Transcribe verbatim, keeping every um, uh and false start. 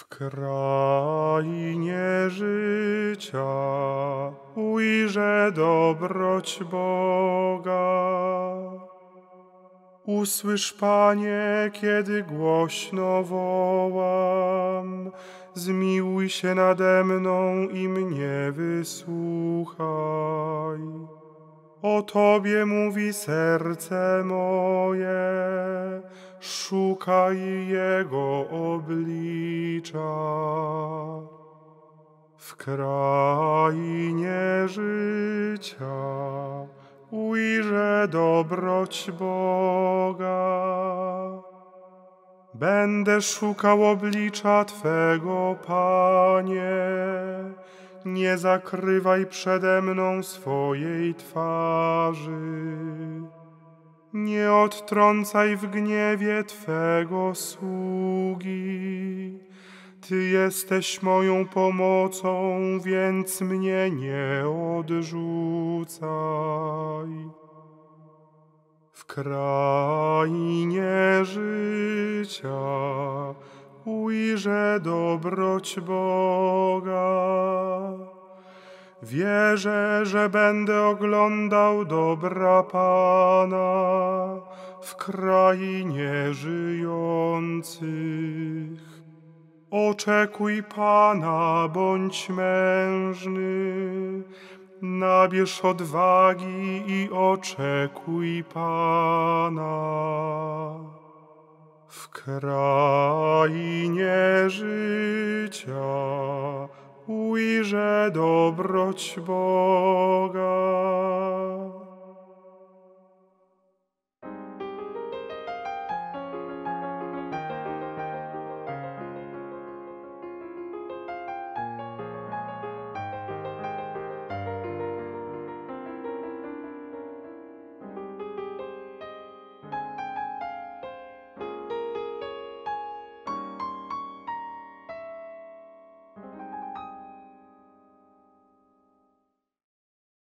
W krainie życia ujrzę dobroć Boga. Usłysz, Panie, kiedy głośno wołam, zmiłuj się nade mną i mnie wysłuchaj. O Tobie mówi serce moje, szukaj Jego oblicza. W krainie życia ujrzę dobroć Boga. Będę szukał oblicza Twego, Panie, nie zakrywaj przede mną swojej twarzy. Nie odtrącaj w gniewie Twego sługi. Ty jesteś moją pomocą, więc mnie nie odrzucaj. W krainie życia ujrzę dobroć Boga. Wierzę, że będę oglądał dobra Pana w krainie żyjących. Oczekuj Pana, bądź mężny, nabierz odwagi i oczekuj Pana. W krainie życia ujrzę dobroć Boga.